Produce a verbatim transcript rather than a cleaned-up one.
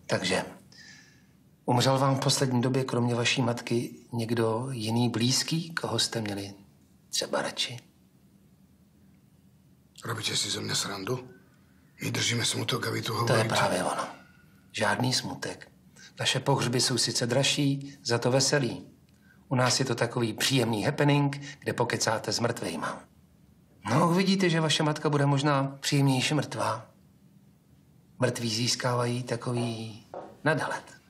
Takže umřel vám v poslední době kromě vaší matky někdo jiný blízký, koho jste měli třeba radši? Robíte si ze mě srandu? My držíme smutek a vy tu To hovoríte. je právě ono. Žádný smutek. Vaše pohřby jsou sice dražší, za to veselý. U nás je to takový příjemný happening, kde pokecáte s mrtvejma. No, uvidíte, že vaše matka bude možná příjemnější mrtvá. Mrtví získávají takový nadhled.